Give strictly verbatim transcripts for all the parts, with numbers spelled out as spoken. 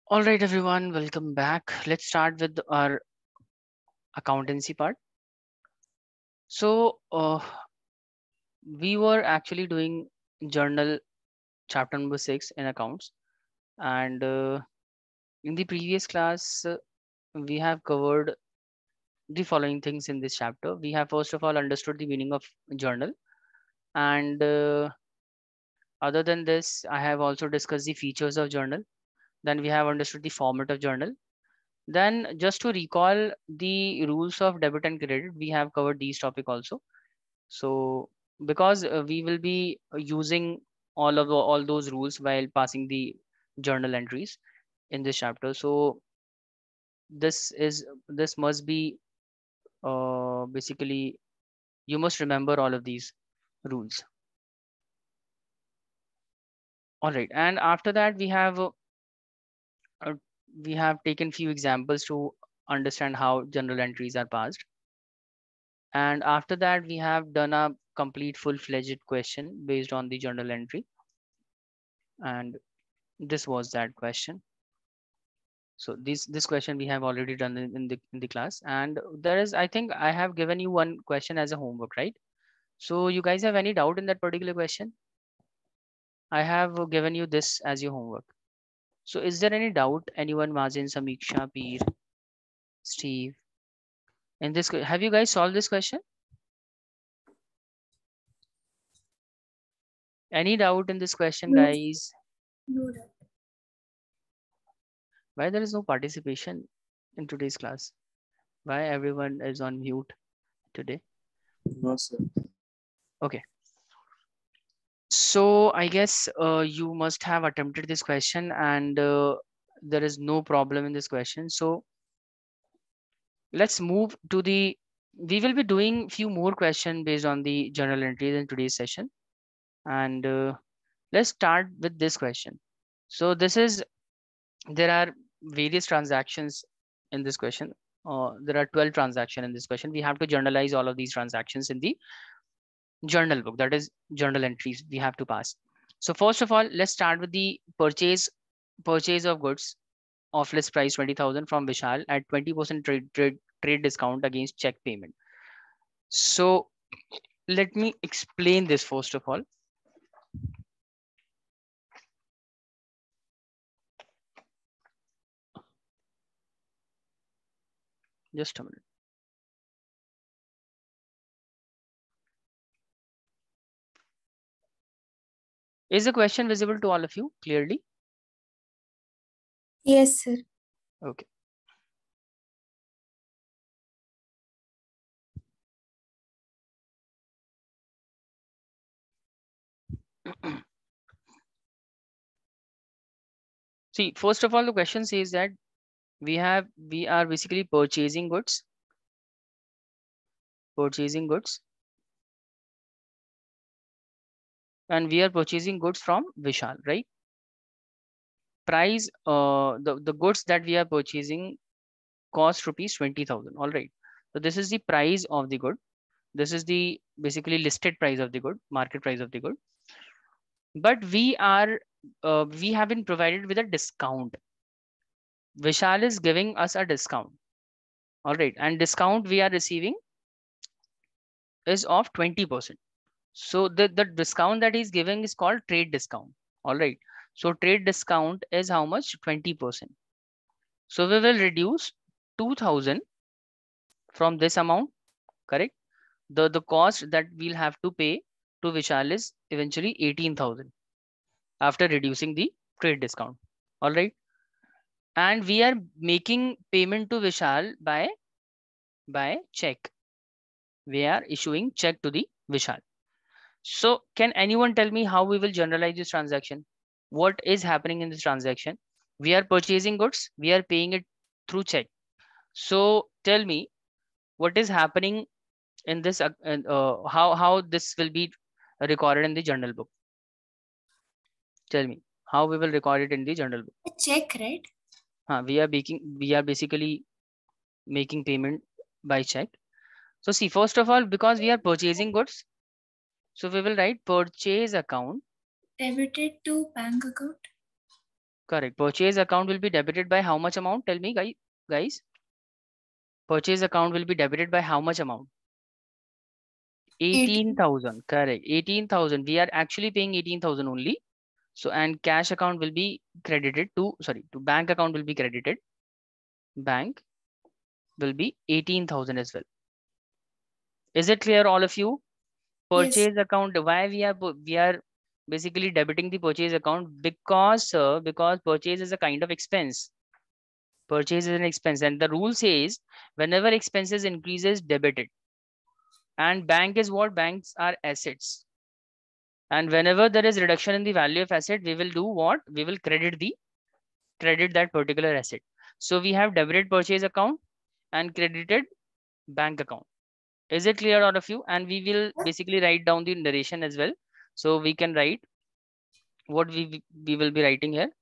All right, everyone, welcome back. Let's start with our accountancy part. So, uh, we were actually doing journal chapter number six in accounts, and uh, in the previous class, uh, we have covered the following things in this chapter. We have first of all understood the meaning of journal, and uh, other than this, I have also discussed the features of journal. Then we have understood the format of journal. Then, just to recall the rules of debit and credit, we have covered these topic also. So because uh, we will be using all of the, all those rules while passing the journal entries in this chapter. So this is this must be uh, basically you must remember all of these rules. All right, and after that we have uh, uh, we have taken few examples to understand how journal entries are passed. And after that we have done a complete full-fledged question based on the journal entry, and this was that question. So this this question we have already done in, in the in the class, and there is I think I have given you one question as a homework, right? So you guys have any doubt in that particular question? I have given you this as your homework. So is there any doubt, anyone, Mazin, Samiksha, Peer, Steve, in this? que- Have you guys solved this question? Any doubt in this question, No, guys? no doubt. Why there is no participation in today's class? Why everyone is on mute today? No, sir. Okay. So I guess uh, you must have attempted this question, and uh, there is no problem in this question. So let's move to the, we will be doing few more questions based on the journal entries in today's session. And uh, let's start with this question. So this is, there are various transactions in this question. Uh, there are twelve transactions in this question. We have to journalize all of these transactions in the journal book, that is journal entries we have to pass. So first of all, let's start with the purchase purchase of goods of list price twenty thousand from Vishal at twenty percent trade, trade trade discount against check payment. So let me explain this first of all. Just a minute. Is the question visible to all of you clearly? Yes, sir. Okay. See, first of all, the question says that we have we are basically purchasing goods, purchasing goods, and we are purchasing goods from Vishal, right? Price, uh, the the goods that we are purchasing cost rupees twenty thousand. All right. So this is the price of the good. This is the basically listed price of the good, market price of the good. But we are, uh, we have been provided with a discount. Vishal is giving us a discount. All right. And discount we are receiving is of twenty percent. So the, the discount that he's giving is called trade discount. All right. So trade discount is how much? twenty percent. So we will reduce two thousand from this amount, correct? The, the cost that we'll have to pay to Vishal is eventually eighteen thousand after reducing the trade discount. All right. And we are making payment to Vishal by, by check. We are issuing check to the Vishal. So can anyone tell me how we will generalize this transaction? What is happening in this transaction? We are purchasing goods. We are paying it through check. So tell me what is happening in this, uh, uh, how, how this will be recorded in the journal book. Tell me how we will record it in the journal book. A check, right? Uh, we are making, we are basically making payment by check. So see, first of all, because we are purchasing goods, so we will write purchase account. Debited to bank account. Correct. Purchase account will be debited by how much amount? Tell me, guys. Guys, purchase account will be debited by how much amount? eighteen thousand. Correct. eighteen thousand. We are actually paying eighteen thousand only. So, and cash account will be credited to, sorry, to bank account will be credited. Bank will be eighteen thousand as well. Is it clear, all of you? Purchase yes. account, why we are, we are basically debiting the purchase account? Because, uh, because purchase is a kind of expense. Purchase is an expense, and the rule says whenever expenses increases, debit it. And bank is what? Banks are assets. And whenever there is reduction in the value of asset, we will do what? We will credit the credit that particular asset. So we have debited purchase account and credited bank account. Is it clear, all of you? And we will basically write down the narration as well. So we can write what we we will be writing here.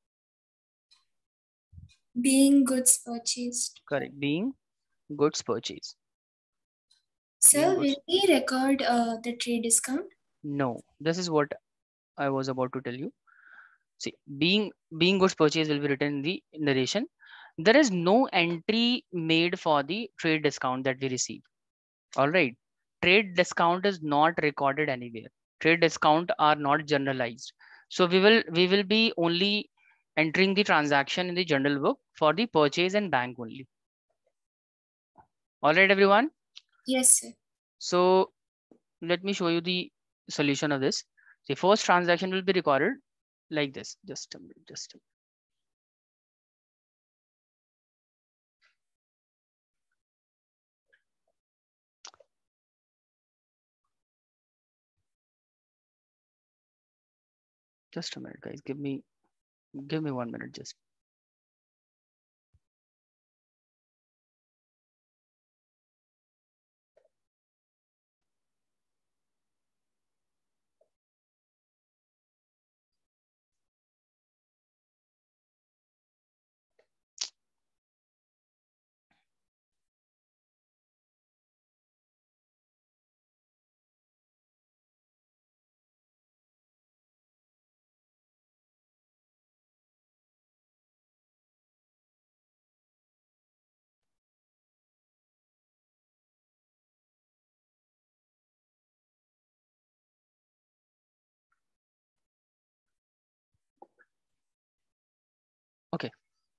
Being goods purchased. Correct. Being goods purchased. Sir, will we record uh, the trade discount? No, this is what I was about to tell you. See, being being goods purchased will be written in the narration. There is no entry made for the trade discount that we receive. All right. Trade discount is not recorded anywhere. Trade discount are not generalized. So we will we will be only entering the transaction in the journal book for the purchase and bank only. All right, everyone? Yes, sir. So let me show you the solution of this. The first transaction will be recorded like this. Just a minute, just a minute. Just a minute, guys. Give me, give me one minute, just. Okay.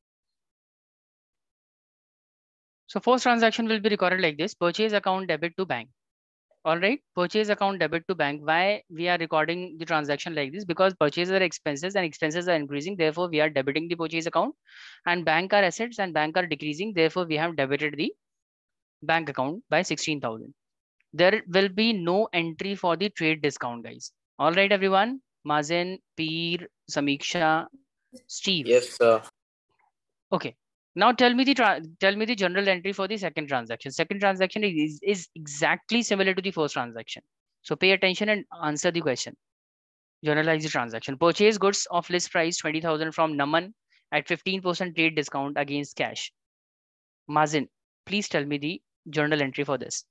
So first transaction will be recorded like this: purchase account debit to bank. All right, purchase account debit to bank. Why we are recording the transaction like this? Because purchases are expenses and expenses are increasing. Therefore, we are debiting the purchase account, and bank are assets and bank are decreasing. Therefore, we have debited the bank account by sixteen thousand. There will be no entry for the trade discount, guys. All right, everyone. Mazen, Peer, Samiksha, Steve. Yes, sir. Okay. Now tell me the tell me the general entry for the second transaction. Second transaction is, is exactly similar to the first transaction. So pay attention and answer the question. Generalize the transaction. Purchase goods of list price twenty thousand from Naman at fifteen percent trade discount against cash. Mazen, please tell me the journal entry for this.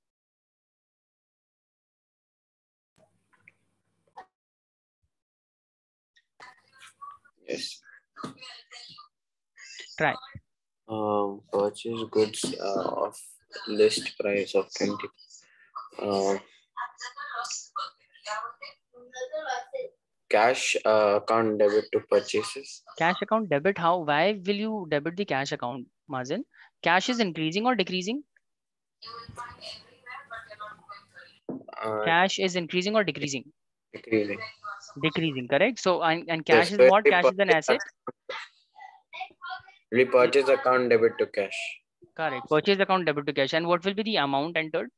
Yes. Try. Um, purchase goods uh, of list price of twenty. Uh, cash uh, account debit to purchases. Cash account debit. How? Why will you debit the cash account, Mazen? Cash is increasing or decreasing? Uh, cash is increasing or decreasing? Decreasing. Decreasing, correct. So and, and cash Yes, is what? Cash is an asset. Repurchase account debit to cash. Correct. Purchase account debit to cash. And what will be the amount entered?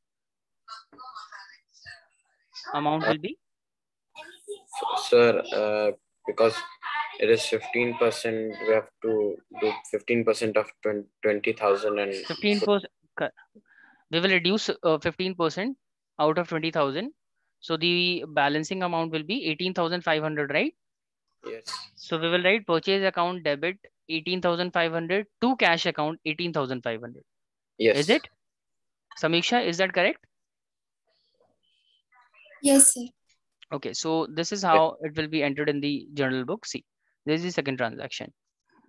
Amount will be? Sir, uh, because it is fifteen percent, we have to do fifteen percent of twenty thousand and fifteen percent. We will reduce uh, fifteen percent out of twenty thousand. So the balancing amount will be eighteen thousand five hundred, right? Yes. So we will write purchase account debit eighteen thousand five hundred to cash account eighteen thousand five hundred. Yes. Is it? Samiksha, is that correct? Yes, sir. Okay, so this is how it will be entered in the journal book. See, this is the second transaction.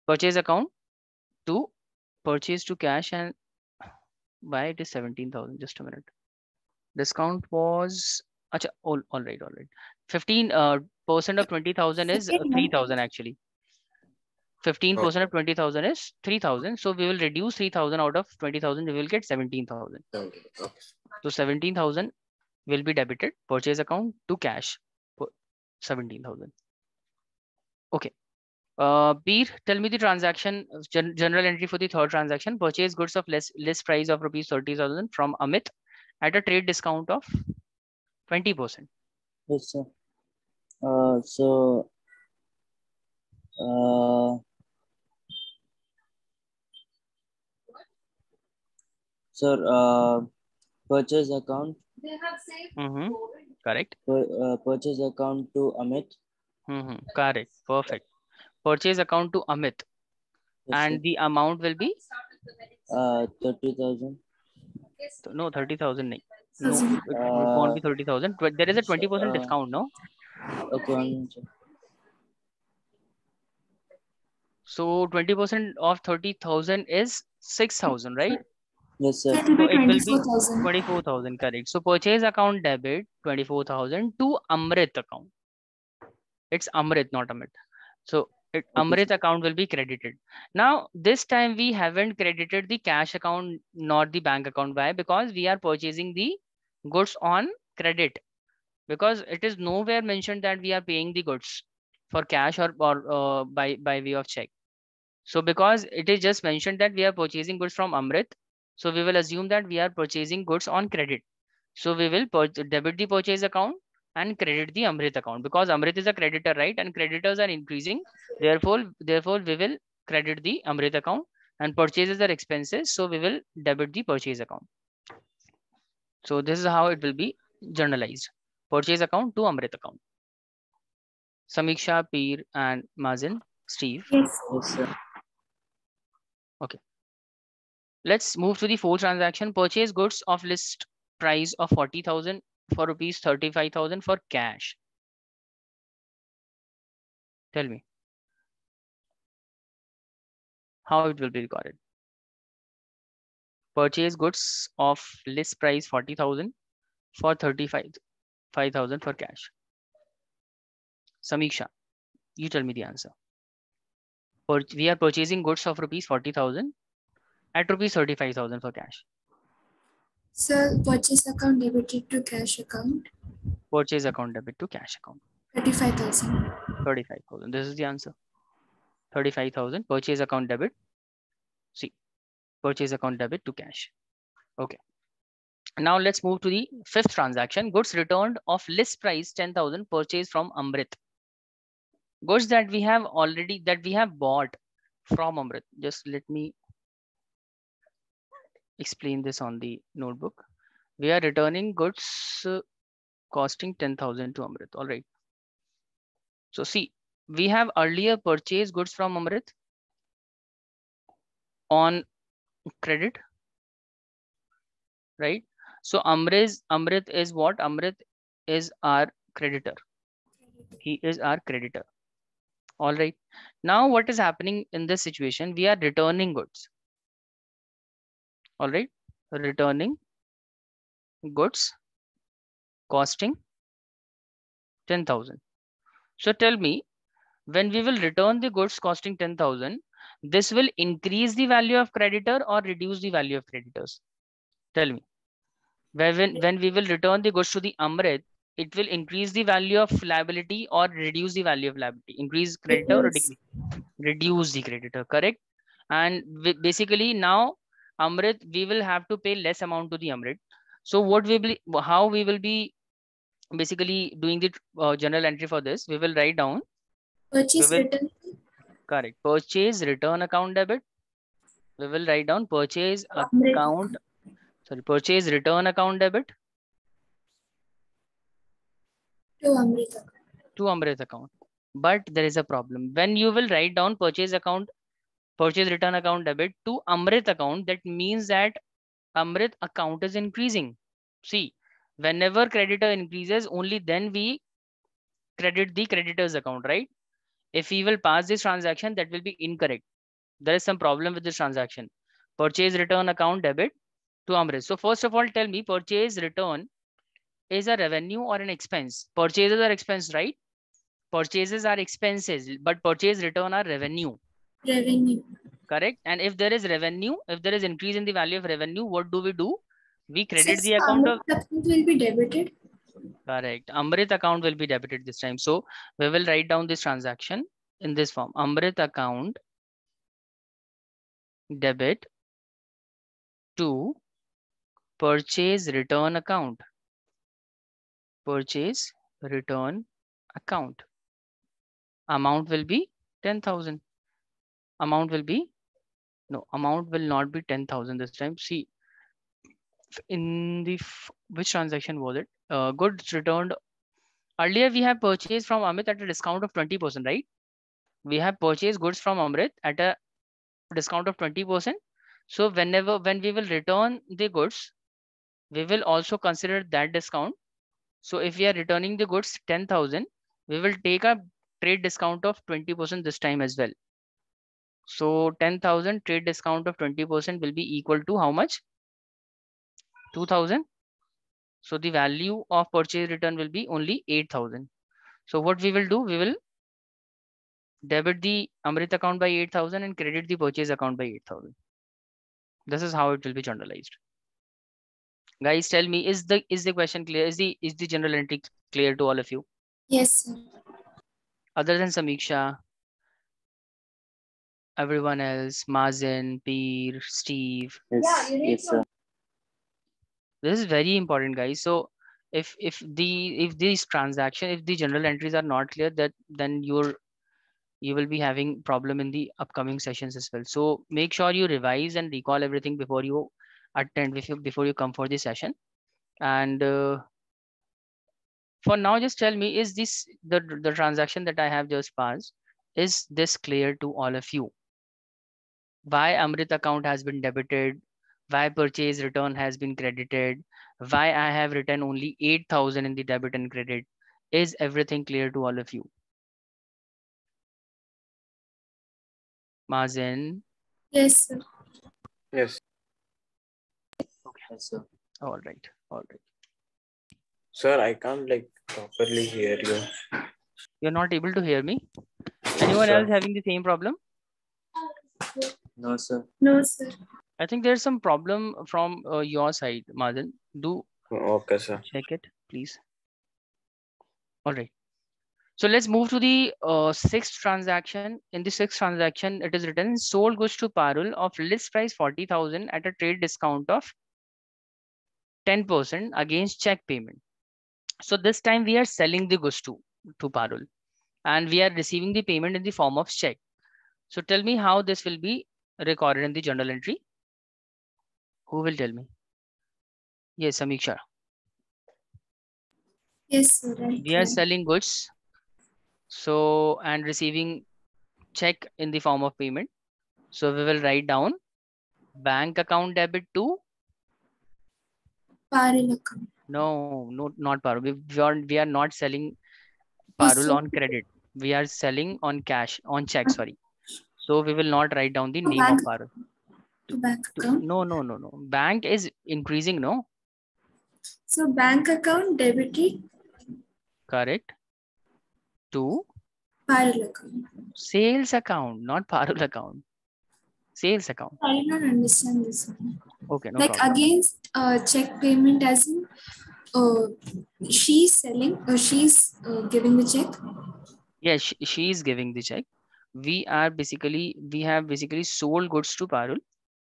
purchase account to purchase to cash, and why it is seventeen thousand? Just a minute. Discount was, acha, all, all right, all right. fifteen uh, percent of twenty thousand is uh, three thousand actually. fifteen percent of twenty thousand is three thousand. So we will reduce three thousand out of twenty thousand. We will get seventeen thousand. Okay. So seventeen thousand will be debited purchase account to cash. seventeen thousand. Okay. Uh, Peer, tell me the transaction, gen general entry for the third transaction. Purchase goods of less list price of rupees thirty thousand from Amit at a trade discount of twenty percent. Yes, sir. Uh, so, uh, sir, uh, purchase account. Mm-hmm. Correct. Per, uh, purchase account to Amit. Mm-hmm. Correct. Perfect. Purchase account to Amit. Yes, And sir. the amount will be? Uh, thirty thousand. No, thirty thousand. No, it, Uh, it won't be thirty thousand. There is a twenty percent uh, discount, no? Okay, one minute, sir. So twenty percent of thirty thousand is six thousand, right? Yes, sir. That will So be it will be twenty-four thousand. twenty-four thousand, correct. So purchase account debit twenty-four thousand to Amrit account. It's Amrit, not Amit. So it, Okay, Amrit sir. account will be credited. Now, this time we haven't credited the cash account, not the bank account. Why? Because we are purchasing the goods on credit. Because it is nowhere mentioned that we are paying the goods for cash or, or uh, by, by way of check. So because it is just mentioned that we are purchasing goods from Amrit, so we will assume that we are purchasing goods on credit. So we will debit the purchase account and credit the Amrit account, because Amrit is a creditor, right? And creditors are increasing. Therefore, therefore we will credit the Amrit account, and purchases are expenses. So we will debit the purchase account. So this is how it will be generalized. Purchase account to Amrit account. Samiksha, Peer, and Mazin, Steve. Yes. Yes, sir. Okay. Let's move to the fourth transaction. Purchase goods of list price of forty thousand for rupees thirty-five thousand for cash. Tell me how it will be recorded. Purchase goods of list price forty thousand for thirty-five thousand for cash. Samiksha, you tell me the answer. We are purchasing goods of rupees forty thousand at rupees thirty-five thousand for cash. Sir, purchase account debited to cash account. Purchase account debit to cash account. thirty-five thousand. thirty-five thousand. This is the answer. thirty-five thousand. Purchase account debit. See, purchase account debit to cash. Okay. Now let's move to the fifth transaction. Goods returned of list price ten thousand purchased from Amrit. Goods that we have already, that we have bought from Amrit. Just let me explain this on the notebook. We are returning goods uh, costing ten thousand to Amrit. All right. So see, we have earlier purchased goods from Amrit on credit, right? So Amrit, Amrit is what? Amrit is our creditor. He is our creditor. All right. Now what is happening in this situation? We are returning goods. All right. Returning goods costing ten thousand. So tell me, when we will return the goods costing ten thousand, this will increase the value of creditor or reduce the value of creditors? Tell me. When, when we will return the goods to the Amrit, it will increase the value of liability or reduce the value of liability? Increase creditor or decrease? Reduce the creditor, correct? And basically now Amrit, we will have to pay less amount to the Amrit. So what we will, how we will be basically doing the uh, general entry for this? We will write down. Purchase will, return. Correct. Purchase return account debit. We will write down purchase account. Sorry, purchase return account debit. To Amrit account. To Amrit account. But there is a problem. When you will write down purchase account, purchase return account debit to Amrit account, that means that Amrit account is increasing. See, whenever creditor increases, only then we credit the creditor's account, right? If we will pass this transaction, that will be incorrect. there is some problem with this transaction. Purchase return account debit to Amrit. So first of all, tell me, purchase return is a revenue or an expense? Purchases are expense, right? Purchases are expenses, but purchase return are revenue. Revenue. Correct. And if there is revenue, if there is increase in the value of revenue, what do we do? We credit Since the account of. account will be debited. Correct. Amrit account will be debited this time. So we will write down this transaction in this form. Amrit account debit to purchase return account. Purchase return account. Amount will be ten thousand. Amount will be, no, amount will not be ten thousand this time. See, in the, which transaction was it? Uh, goods returned. Earlier we have purchased from Amit at a discount of twenty percent, right? We have purchased goods from Amrit at a discount of twenty percent. So whenever, when we will return the goods, we will also consider that discount. So if we are returning the goods ten thousand, we will take a trade discount of twenty percent this time as well. So ten thousand trade discount of twenty percent will be equal to how much? two thousand. So the value of purchase return will be only eight thousand. So what we will do, we will debit the Amrit account by eight thousand and credit the purchase account by eight thousand. This is how it will be generalized. Guys, tell me, is the is the question clear? Is the is the general entry clear to all of you? Yes, sir. Other than Samiksha, everyone else, Mazen, Peer, Steve. Yes, yes, sir. This is very important, guys. So if if the if these transaction, if the general entries are not clear, that then you're you will be having problem in the upcoming sessions as well. So make sure you revise and recall everything before you attend, before before you come for the session. And uh, for now, just tell me, is this the the transaction that I have just passed? Is this clear to all of you? Why Amrit account has been debited? Why purchase return has been credited? Why I have written only eight thousand in the debit and credit? Is everything clear to all of you? Mazen? Yes, sir. Yes. Yes, sir. All right. All right. Sir, I can't like properly hear you. You're not able to hear me? Anyone Sir. else having the same problem? No, sir. No, sir. I think there's some problem from uh, your side, Mazen. Do Okay, sir. check it, please. All right. So let's move to the uh, sixth transaction. In the sixth transaction, it is written sold goods to Parul of list price forty thousand at a trade discount of ten percent against check payment. So this time we are selling the goods to, to Parul and we are receiving the payment in the form of check. So tell me how this will be recorded in the journal entry. Who will tell me? Yes, Samiksha. Yes, sir. Right. We are right. selling goods. So, and receiving check in the form of payment. So we will write down bank account debit to Parul account. no, no, not Parul. We, we, are, we are not selling Parul so- on credit. We are selling on cash, on check, sorry. So we will not write down the To name bank- of Parul. To bank To- account. No, no, no, no. Bank is increasing, no? So bank account debited Correct. To Parul account. sales account, not Parul account. Sales account. I did not understand this one. Okay, no like problem. against uh, check payment as in uh, she's selling or she's uh, giving the check. Yes, she, she is giving the check. We are basically, we have basically sold goods to Parul.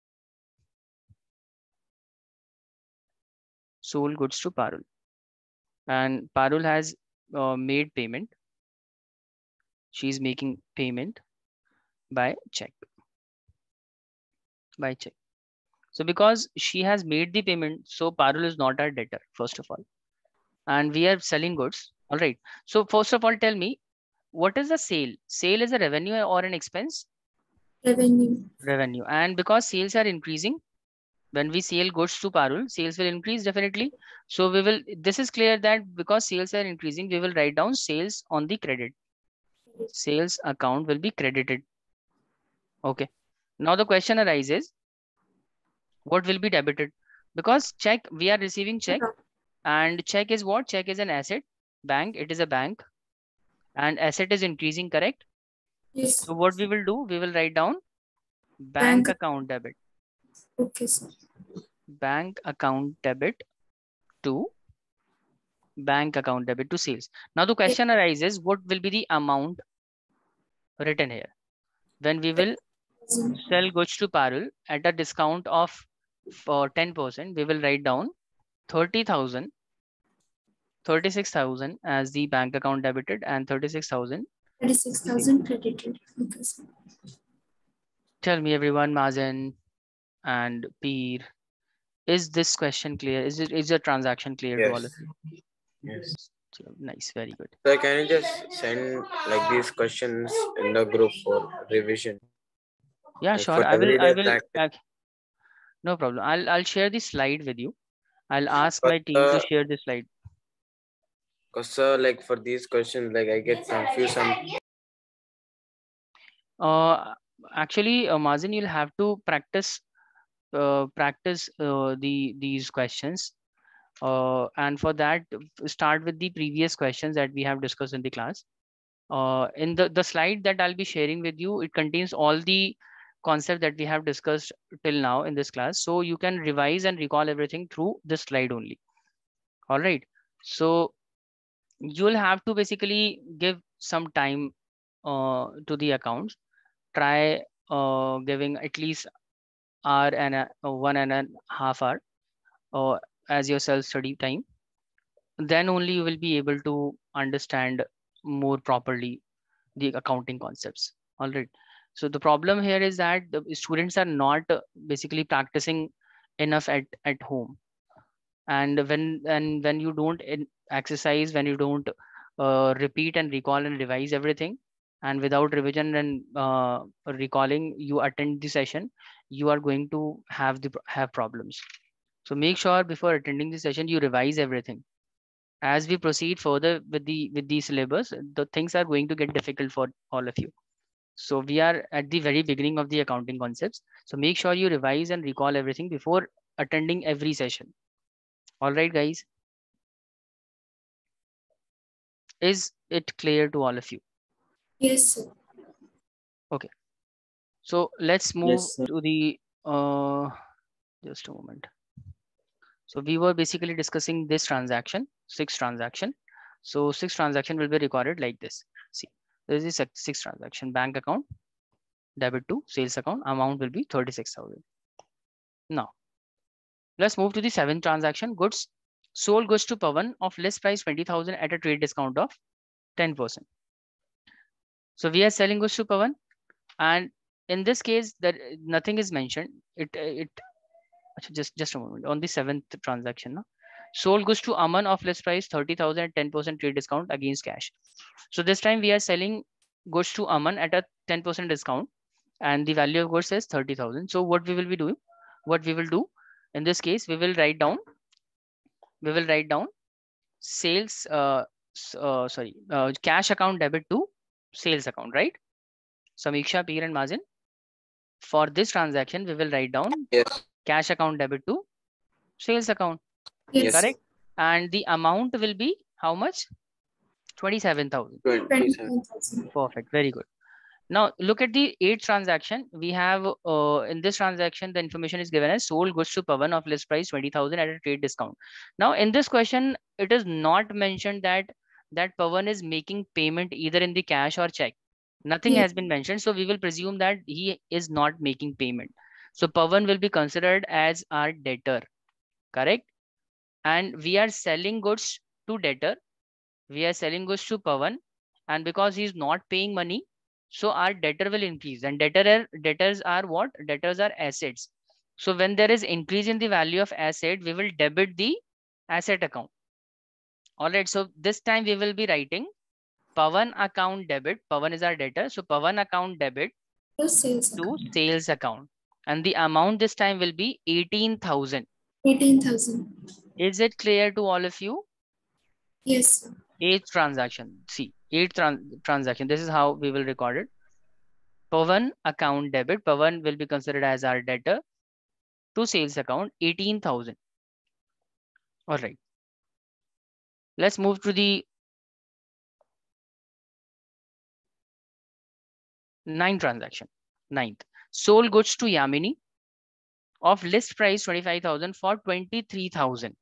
Sold goods to Parul. And Parul has uh, made payment. She's making payment by check. By check. So because she has made the payment, so Parul is not our debtor, first of all. And we are selling goods. All right. So first of all, tell me, what is the sale? Sale is a revenue or an expense? Revenue. Revenue. And because sales are increasing, when we sell goods to Parul, sales will increase definitely. So we will, this is clear that because sales are increasing, we will write down sales on the credit. Sales account will be credited. Okay. Now the question arises, what will be debited? Because check, we are receiving check, and check is what? Check is an asset. Bank, it is a bank, and asset is increasing, correct? Yes. So what we will do, we will write down bank Bank. account debit. Okay, sir. Bank account debit to bank account debit to sales. Now the question arises, what will be the amount written here? When we will sell goods to Parul at a discount of for ten percent, we will write down thirty thousand, thirty-six thousand as the bank account debited and thirty-six thousand. thirty-six thousand credited. Okay, sir. Tell me everyone, Mazen and Peer, is this question clear? Is it is your transaction clear Yes. to all of you? Yes. So, nice, very good. So can you just send like these questions in the group for revision? Yeah, Like sure. for I will. I everyday will. practice. Uh, no problem. I'll I'll share the slide with you. I'll ask But, my team to uh, share the slide. Cause sir, like for these questions, like I get confused. Some Uh, actually, uh, Mazen, you'll have to practice uh, practice uh, the these questions. Uh, and for that, start with the previous questions that we have discussed in the class. Uh, in the, the slide that I'll be sharing with you, it contains all the concept that we have discussed till now in this class. So you can revise and recall everything through this slide only. All right. So you'll have to basically give some time uh, to the accounts. Try uh, giving at least hour and a, uh, one and a half hour uh, as your self-study time. Then only you will be able to understand more properly the accounting concepts. All right. So the problem here is that the students are not uh, basically practicing enough at, at home. And when and when you don't in, exercise, when you don't uh, repeat and recall and revise everything, and without revision and uh, recalling, you attend the session, you are going to have the have problems. So make sure before attending the session, you revise everything. As we proceed further with the with the syllabus, the things are going to get difficult for all of you. So we are at the very beginning of the accounting concepts. So make sure you revise and recall everything before attending every session. All right, guys. Is it clear to all of you? Yes, sir. Okay. So let's move Yes, sir. to the, uh, just a moment. So we were basically discussing this transaction, six transaction. So six transaction will be recorded like this. See, there is a six transaction, bank account, debit to sales account, amount will be thirty-six thousand. Now, let's move to the seventh transaction, goods sold goods to Pawan of list price twenty thousand at a trade discount of ten percent. So we are selling goods to Pawan, and in this case, that nothing is mentioned. It it just just a moment. On the seventh transaction, no? Sold goods to Aman of list price thirty thousand at ten percent trade discount against cash. So this time we are selling goods to Aman at a ten percent discount, and the value of goods is thirty thousand. So what we will be doing, what we will do in this case, we will write down, we will write down sales, uh, uh sorry, uh, cash account debit to sales account, right? Samiksha, Peer, and Mazen. For this transaction, we will write down yes, cash account debit to sales account, Yes. correct? And the amount will be how much? twenty-seven thousand. twenty-seven. Perfect, very good. Now look at the eighth transaction. We have uh, in this transaction, the information is given as sold goods to Pawan of list price twenty thousand at a trade discount. Now in this question, it is not mentioned that that Pawan is making payment either in the cash or check. Nothing Yes. has been mentioned. So we will presume that he is not making payment. So Pawan will be considered as our debtor, correct? And we are selling goods to debtor. We are selling goods to Pawan, and because he is not paying money, so our debtor will increase. And debtor debtors are what? Debtors are assets. So when there is increase in the value of asset, we will debit the asset account. All right. So this time we will be writing Pawan account debit. Pawan is our debtor. So Pawan account debit To sales to account. sales account. And the amount this time will be eighteen thousand. eighteen thousand. Is it clear to all of you? Yes, sir. Eighth transaction. See, eighth trans transaction. This is how we will record it. Pawan account debit. Pawan will be considered as our debtor to sales account, eighteen thousand. All right. Let's move to the ninth transaction. Ninth. Sold goods to Yamini of list price twenty-five thousand for twenty-three thousand.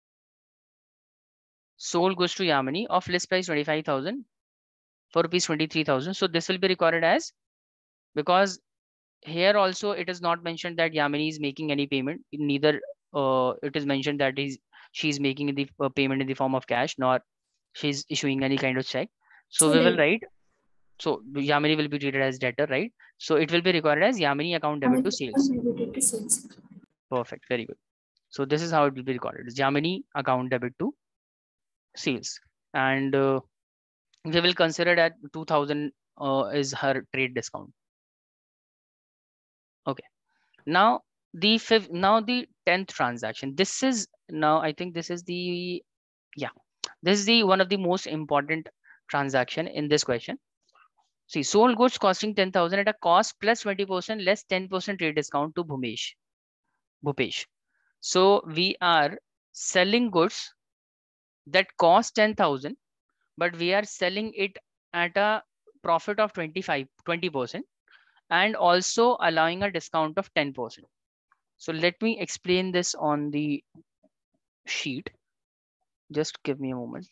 Sold goods to Yamini of list price twenty-five thousand for rupees twenty-three thousand. So this will be recorded as, because here also it is not mentioned that Yamini is making any payment. Neither uh, it is mentioned that he's she's making the uh, payment in the form of cash, nor she's issuing any kind of check. So, so we will write. So Yamini will be treated as debtor, right? So it will be recorded as Yamini account debit to sales. To sales. Perfect. Very good. So this is how it will be recorded. It's Yamini account debit to sales. And uh, we will consider that two thousand uh, is her trade discount. Okay. Now the fifth, now the tenth transaction. This is now, I think this is the, yeah, this is the one of the most important transaction in this question. See, sold goods costing ten thousand at a cost plus twenty percent less ten percent trade discount to Bhumesh. Bhupesh. So we are selling goods that cost ten thousand, but we are selling it at a profit of twenty-five, twenty percent and also allowing a discount of ten percent. So let me explain this on the sheet. Just give me a moment.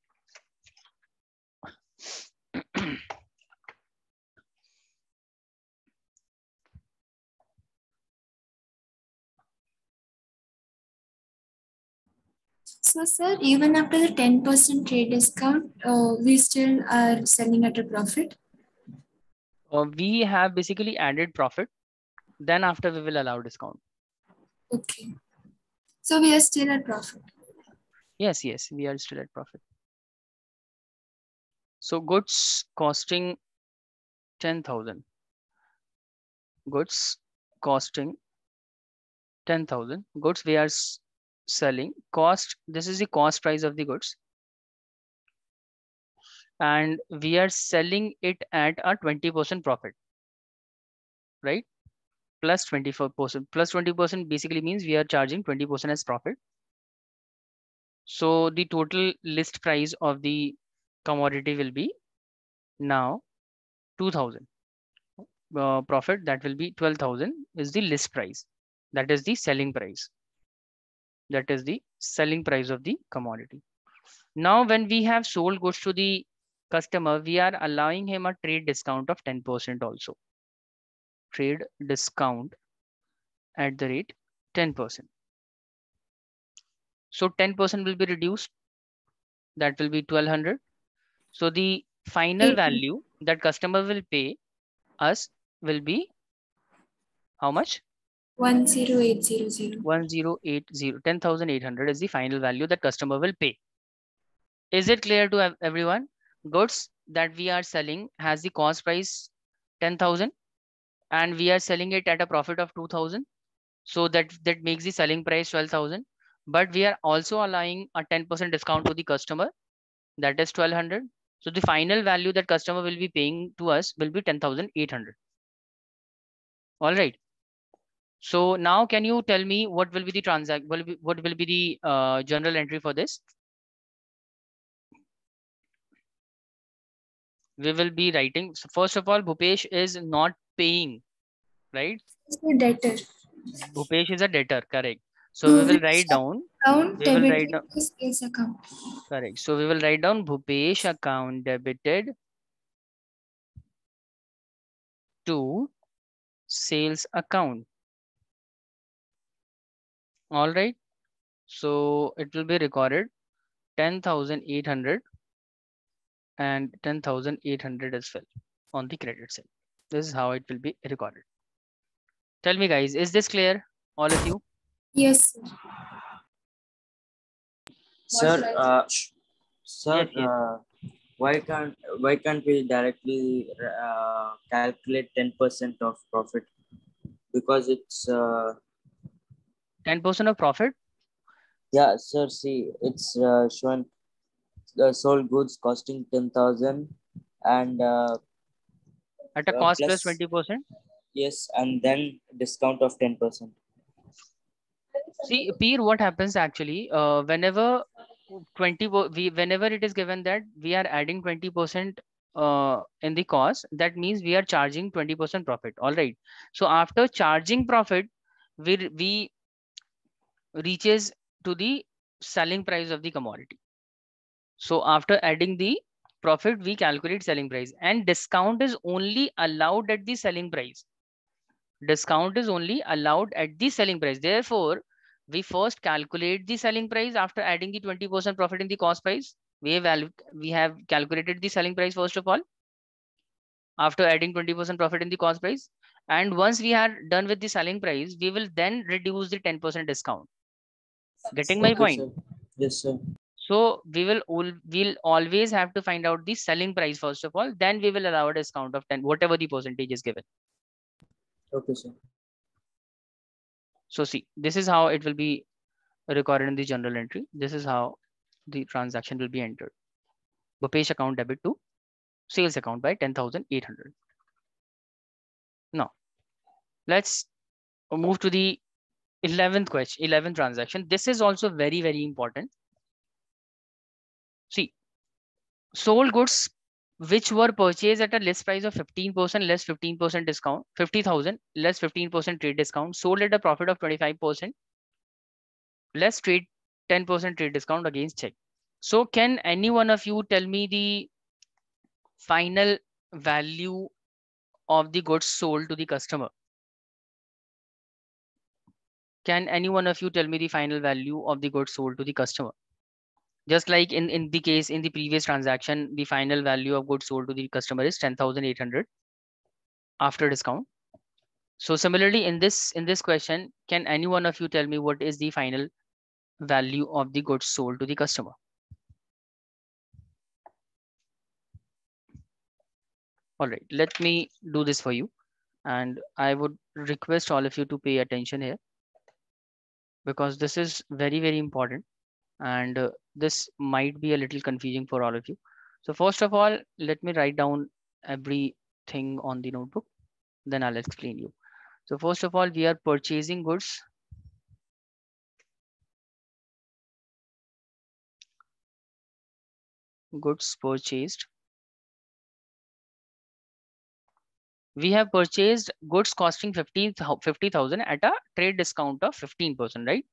So, sir, even after the ten percent trade discount, uh, we still are selling at a profit? Uh, we have basically added profit. Then after we will allow discount. Okay. So we are still at profit. Yes, yes, we are still at profit. So goods costing ten thousand. Goods costing ten thousand. Goods we are selling. Cost, this is the cost price of the goods. And we are selling it at a twenty percent profit, right? Plus twenty-four percent. Plus twenty percent basically means we are charging twenty percent as profit. So the total list price of the commodity will be now two thousand. Uh, profit, that will be twelve thousand is the list price. That is the selling price. That is the selling price of the commodity. Now, when we have sold goods to the customer, we are allowing him a trade discount of ten percent also. Trade discount at the rate ten percent. So ten percent will be reduced. That will be twelve hundred. So the final value that customer will pay us will be how much? one zero eight zero zero. one zero eight zero. ten thousand eight hundred is the final value that customer will pay. Is it clear to everyone? Goods that we are selling has the cost price ten thousand and we are selling it at a profit of two thousand. So that, that makes the selling price twelve thousand. But we are also allowing a ten percent discount to the customer. That is twelve hundred. So the final value that customer will be paying to us will be ten thousand eight hundred. All right. So now can you tell me what will be the transact, what will be, what will be the uh, journal entry for this? We will be writing. So first of all, Bhupesh is not paying, right? It's a debtor. Bhupesh is a debtor, correct. So we will write down. Account we will write debited to sales account. Correct. So we will write down Bhupesh account debited to sales account. All right. So it will be recorded ten thousand eight hundred and ten thousand eight hundred as well on the credit side. This is how it will be recorded. Tell me guys, is this clear? All of you? Yes, sir. Sir, uh, sir, Yes, yes. Uh, why can't why can't we directly uh, calculate ten percent of profit? Because it's uh, ten percent of profit? Yeah, sir. See, it's uh, showing the sold goods costing ten thousand and uh, At a Uh, cost plus- plus twenty percent? Yes, and then discount of ten percent. See, Peer, what happens actually, uh, whenever twenty, wo- we, whenever it is given that we are adding twenty percent uh, in the cost, that means we are charging twenty percent profit. All right. So after charging profit, we, re- we reaches to the selling price of the commodity. So after adding the profit, we calculate selling price, and discount is only allowed at the selling price. Discount is only allowed at the selling price. Therefore, we first calculate the selling price after adding the twenty percent profit in the cost price. We have, we have calculated the selling price first of all, after adding twenty percent profit in the cost price. And once we are done with the selling price, we will then reduce the ten percent discount. Getting my Okay, point? sir. Yes, sir. So we will all we'll always have to find out the selling price first of all, then we will allow a discount of ten, whatever the percentage is given. Okay, sir. So see, this is how it will be recorded in the journal entry. This is how the transaction will be entered. Bhupesh account debit to sales account by ten thousand eight hundred. Now, let's move to the eleventh question, eleventh transaction. This is also very, very important. See, sold goods which were purchased at a list price of fifteen percent less fifteen percent discount, fifty thousand less fifteen percent trade discount, sold at a profit of twenty-five percent less trade ten percent trade discount against check. So can any one of you tell me the final value of the goods sold to the customer? Can any one of you tell me the final value of the goods sold to the customer? Just like in, in the case in the previous transaction, the final value of goods sold to the customer is ten thousand eight hundred after discount. So similarly in this in this question, can any one of you tell me what is the final value of the goods sold to the customer? All right, let me do this for you. And I would request all of you to pay attention here, because this is very, very important. And uh, this might be a little confusing for all of you. So first of all, let me write down everything on the notebook, then I'll explain you. So first of all, we are purchasing goods. Goods purchased. We have purchased goods costing fifty thousand at a trade discount of fifteen percent, right?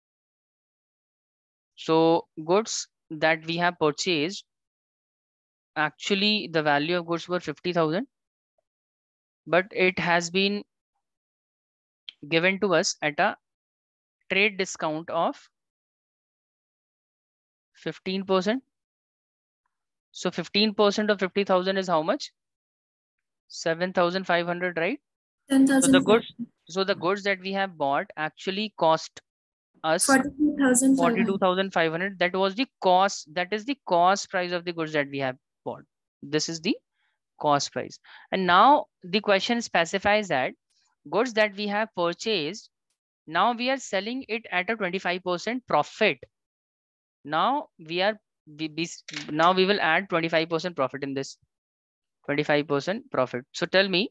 So goods that we have purchased, actually the value of goods were fifty thousand, but it has been given to us at a trade discount of fifteen percent. So fifteen percent of fifty thousand is how much? seven thousand five hundred, right? ten So thousand. the goods, so the goods that we have bought actually cost us forty-two thousand forty-two thousand five hundred. That was the cost. That is the cost price of the goods that we have bought. This is the cost price. And now the question specifies that goods that we have purchased, now we are selling it at a twenty-five percent profit. Now we are we, we, now we will add twenty-five percent profit in this. twenty-five percent profit. So tell me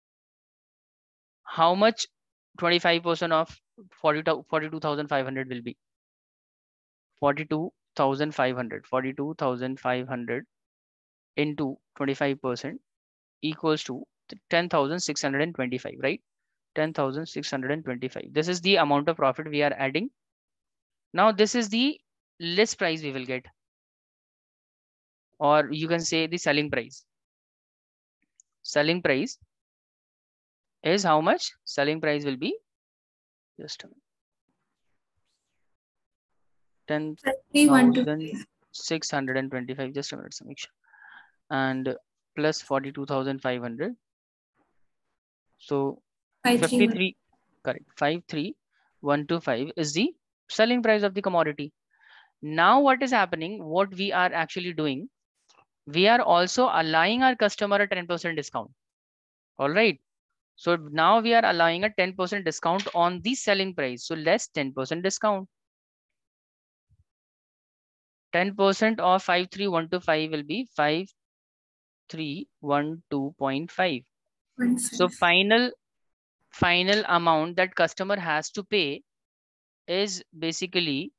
how much twenty-five percent of forty-two thousand five hundred will be? forty-two thousand five hundred. forty-two thousand five hundred into twenty-five percent equals to ten thousand six hundred twenty-five, right? ten thousand six hundred twenty-five. This is the amount of profit we are adding. Now this is the list price we will get, or you can say the selling price. Selling price is how much? Selling price will be just a minute. ten thousand six hundred twenty-five. Just a minute, Samiksha. And plus forty-two thousand five hundred. So fifty-three, correct. five three one two five is the selling price of the commodity. Now what is happening? What we are actually doing, we are also allowing our customer a ten percent discount. All right. So now we are allowing a ten percent discount on the selling price. So less ten percent discount. ten percent of five three one two five will be five three one two point five. So final, final amount that customer has to pay is basically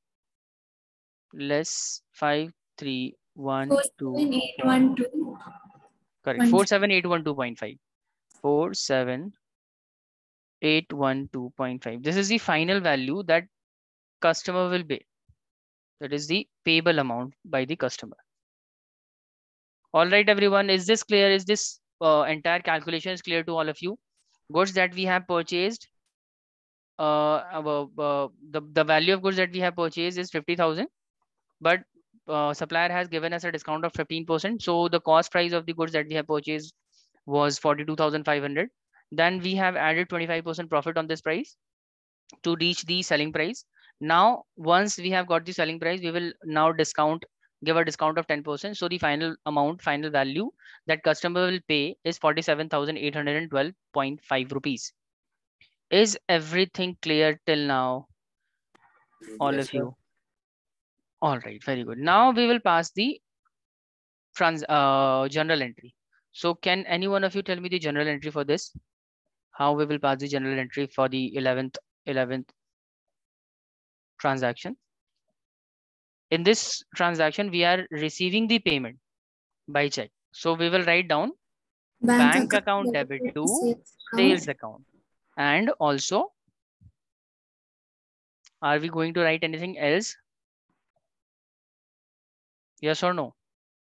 less five three one two. Correct. four seven eight one two point five. four seven eight one two point five. This is the final value that customer will pay. That is the payable amount by the customer. All right, everyone. Is this clear? Is this uh, entire calculation is clear to all of you? Goods that we have purchased, uh, uh, uh, the, the value of goods that we have purchased is fifty thousand, but uh, supplier has given us a discount of fifteen percent. So the cost price of the goods that we have purchased was forty-two thousand five hundred. Then we have added twenty-five percent profit on this price to reach the selling price. Now, once we have got the selling price, we will now discount, give a discount of ten percent. So the final amount, final value that customer will pay is forty-seven thousand eight hundred twelve point five rupees. Is everything clear till now? All yes, of you. Sir. All right, very good. Now we will pass the trans uh, journal entry. So can any one of you tell me the journal entry for this? How we will pass the journal entry for the eleventh transaction? In this transaction, we are receiving the payment by check. So we will write down bank, bank account, account debit to sales, sales account. And also, are we going to write anything else? Yes or no?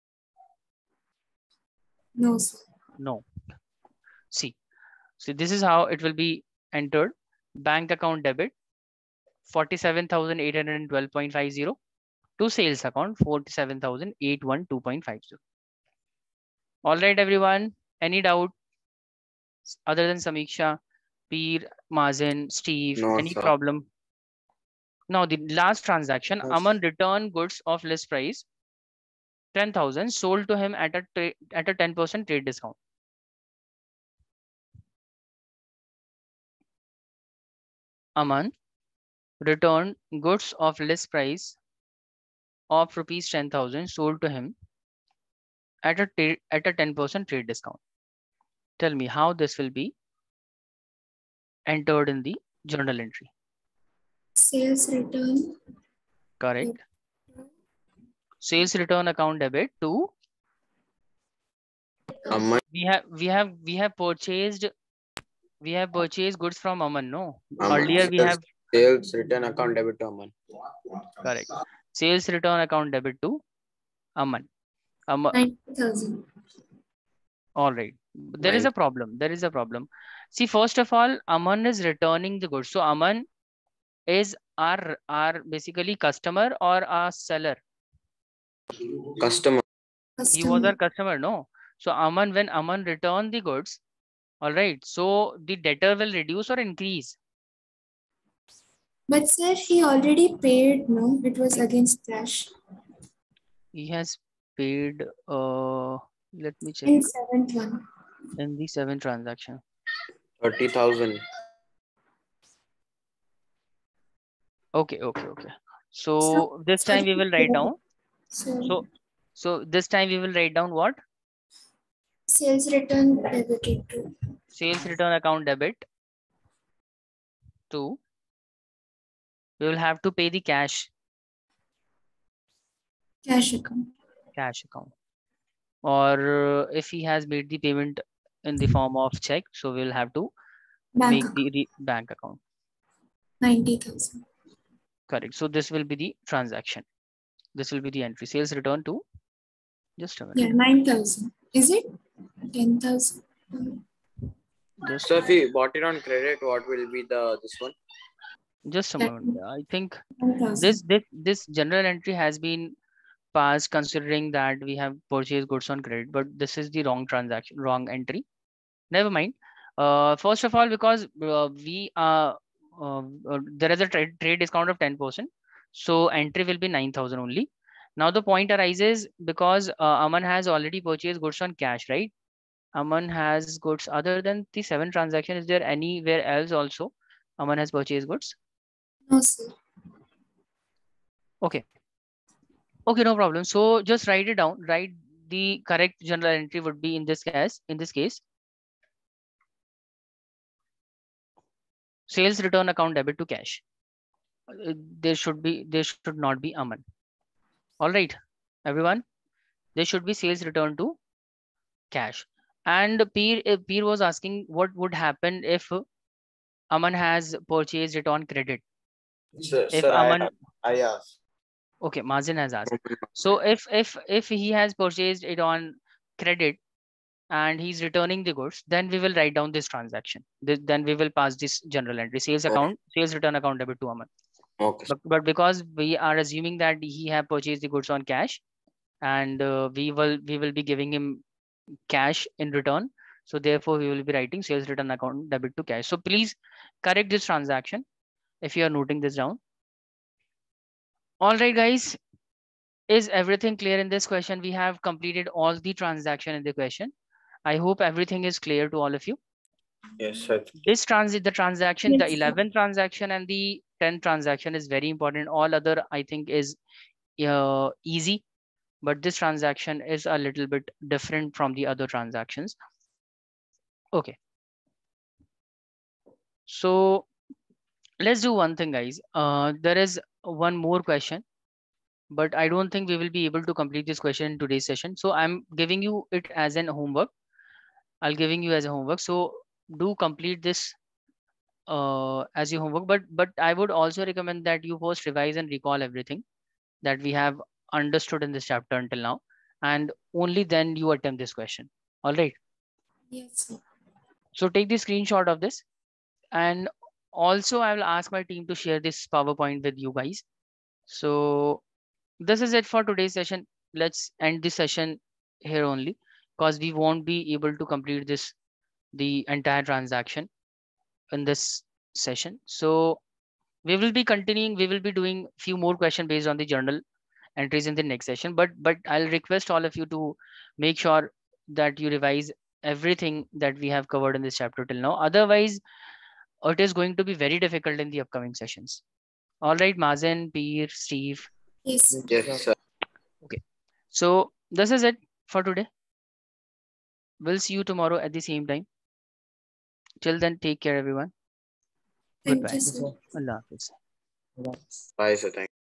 No, sir. No. See, so this is how it will be entered. Bank account debit forty-seven thousand eight hundred twelve point five zero to sales account forty-seven thousand eight hundred twelve point five zero. All right, everyone. Any doubt other than Samiksha, Peer, Mazen, Steve? No, any sir. Problem? Now, the last transaction, yes. Aman returned goods of list price ten thousand sold to him at a at a ten percent trade discount. Aman returned goods of list price of rupees ten thousand sold to him at a at a ten percent trade discount. Tell me how this will be entered in the journal entry. Sales return. Correct. Sales return account debit to Aman. We have we have we have purchased we have purchased goods from Aman. No, Aman. Earlier we have sales return account debit to Aman. Correct. Sales return account debit to Aman. Aman. ninety thousand. All right. There is a problem. There is a problem. See, first of all, Aman is returning the goods. So Aman is our our basically customer or our seller. Customer. He was our customer, no? So Aman, when Aman returned the goods, all right, so the debtor will reduce or increase. But sir, he already paid, no? It was against cash. He has paid, uh, let me check. In seventh one. In the seventh transaction. thirty thousand. Okay, okay, okay. So, so this time we will write down. So, so, so this time we will write down what? Sales return debited to. Sales return account debit to. We will have to pay the cash. Cash account. Cash account. Or uh, if he has made the payment in the form of check, so we will have to bank make account. the, the bank account. ninety thousand. Correct. So this will be the transaction. This will be the entry. Sales return to. Just a minute. Yeah, nine thousand. Is it? ten thousand. Just so if we bought it on credit, what will be the this one? Just a moment. I think this this this general entry has been passed considering that we have purchased goods on credit, but this is the wrong transaction, wrong entry. Never mind. Uh, first of all, because uh, we are uh, uh, there is a trade trade discount of ten percent, so entry will be nine thousand only. Now the point arises because uh, Aman has already purchased goods on cash, right? Aman has goods other than the seven transaction. Is there anywhere else also Aman has purchased goods? No, sir. Okay. Okay, no problem. So just write it down. Write the correct journal entry would be in this case. In this case, sales return account debit to cash. Uh, There should be, there should not be Aman. All right, everyone. There should be sales return to cash. And Peer, uh, Peer was asking what would happen if Aman has purchased it on credit. Sir, If sir Aman, I, I asked. okay, Mazen has asked. So if if if he has purchased it on credit and he's returning the goods, then we will write down this transaction. Th- Then we will pass this general entry, sales Okay. account, sales return account debit to Aman. Okay. But, but because we are assuming that he have purchased the goods on cash, and uh, we will we will be giving him cash in return. So therefore, we will be writing sales return account debit to cash. So please correct this transaction if you are noting this down. All right, guys. Is everything clear in this question? We have completed all the transaction in the question. I hope everything is clear to all of you. Yes, sir. This transit, the transaction, the Yes, sir. eleventh transaction and the tenth transaction is very important. All other, I think, is uh, easy, but this transaction is a little bit different from the other transactions. Okay. So let's do one thing, guys. Uh, there is one more question, but I don't think we will be able to complete this question in today's session. So I'm giving you it as an homework. I'll giving you as a homework. So do complete this uh, as your homework. But but I would also recommend that you first revise and recall everything that we have understood in this chapter until now, and only then you attempt this question. All right. Yes, sir. So take the screenshot of this, and also I will ask my team to share this PowerPoint with you guys. So this is it for today's session. Let's end this session here only, because we won't be able to complete this the entire transaction in this session. So we will be continuing. We will be doing few more questions based on the journal entries in the next session. But but I'll request all of you to make sure that you revise everything that we have covered in this chapter till now. Otherwise, it is going to be very difficult in the upcoming sessions. All right, Mazen, Peer, Steve. Yes, sir. Yes, sir. Okay. So this is it for today. We'll see you tomorrow at the same time. Till then, take care, everyone. Thank Goodbye. you, sir. Allah Hafiz. Bye, sir. Thank you.